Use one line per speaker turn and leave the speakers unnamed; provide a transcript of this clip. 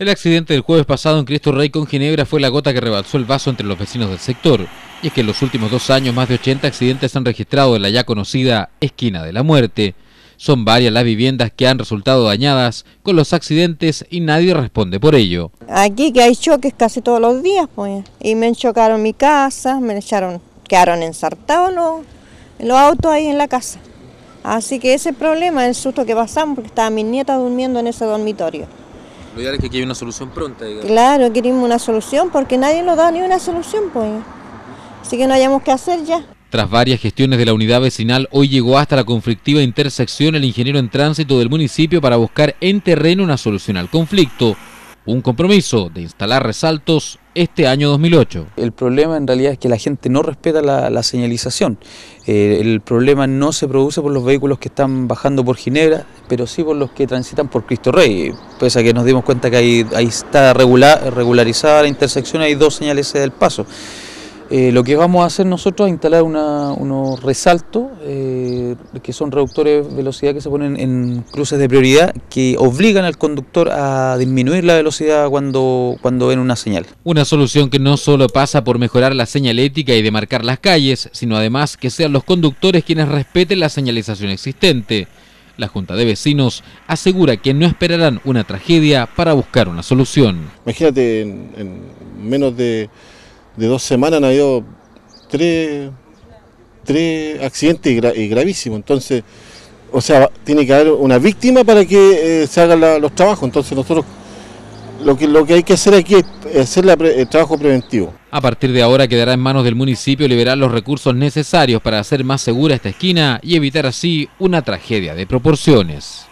El accidente del jueves pasado en Cristo Rey con Ginebra fue la gota que rebalsó el vaso entre los vecinos del sector. Y es que en los últimos 2 años más de 80 accidentes se han registrado en la ya conocida Esquina de la Muerte. Son varias las viviendas que han resultado dañadas con los accidentes y nadie responde por ello.
Aquí que hay choques casi todos los días, pues. Y me chocaron mi casa, quedaron ensartados los autos ahí en la casa. Así que ese problema, el susto que pasamos, porque estaban mis nietas durmiendo en ese dormitorio.
Lo ideal es que aquí hay una solución pronta, digamos.
Claro, queremos una solución porque nadie nos da ni una solución, pues. Así que no hayamos que hacer ya.
Tras varias gestiones de la unidad vecinal, hoy llegó hasta la conflictiva intersección el ingeniero en tránsito del municipio para buscar en terreno una solución al conflicto. Un compromiso de instalar resaltos este año 2008.
El problema en realidad es que la gente no respeta la señalización. El problema no se produce por los vehículos que están bajando por Ginebra, pero sí por los que transitan por Cristo Rey. Pese a que nos dimos cuenta que ahí está regularizada la intersección, hay 2 señales del paso. Lo que vamos a hacer nosotros es instalar unos resaltos que son reductores de velocidad que se ponen en cruces de prioridad que obligan al conductor a disminuir la velocidad cuando ven una señal.
Una solución que no solo pasa por mejorar la señalética y demarcar las calles, sino además que sean los conductores quienes respeten la señalización existente. La Junta de Vecinos asegura que no esperarán una tragedia para buscar una solución.
Imagínate, en menos de 2 semanas han habido 3 accidentes y gravísimos. Entonces, o sea, tiene que haber una víctima para que se hagan los trabajos. Entonces nosotros lo que hay que hacer aquí es hacer el trabajo preventivo.
A partir de ahora quedará en manos del municipio liberar los recursos necesarios para hacer más segura esta esquina y evitar así una tragedia de proporciones.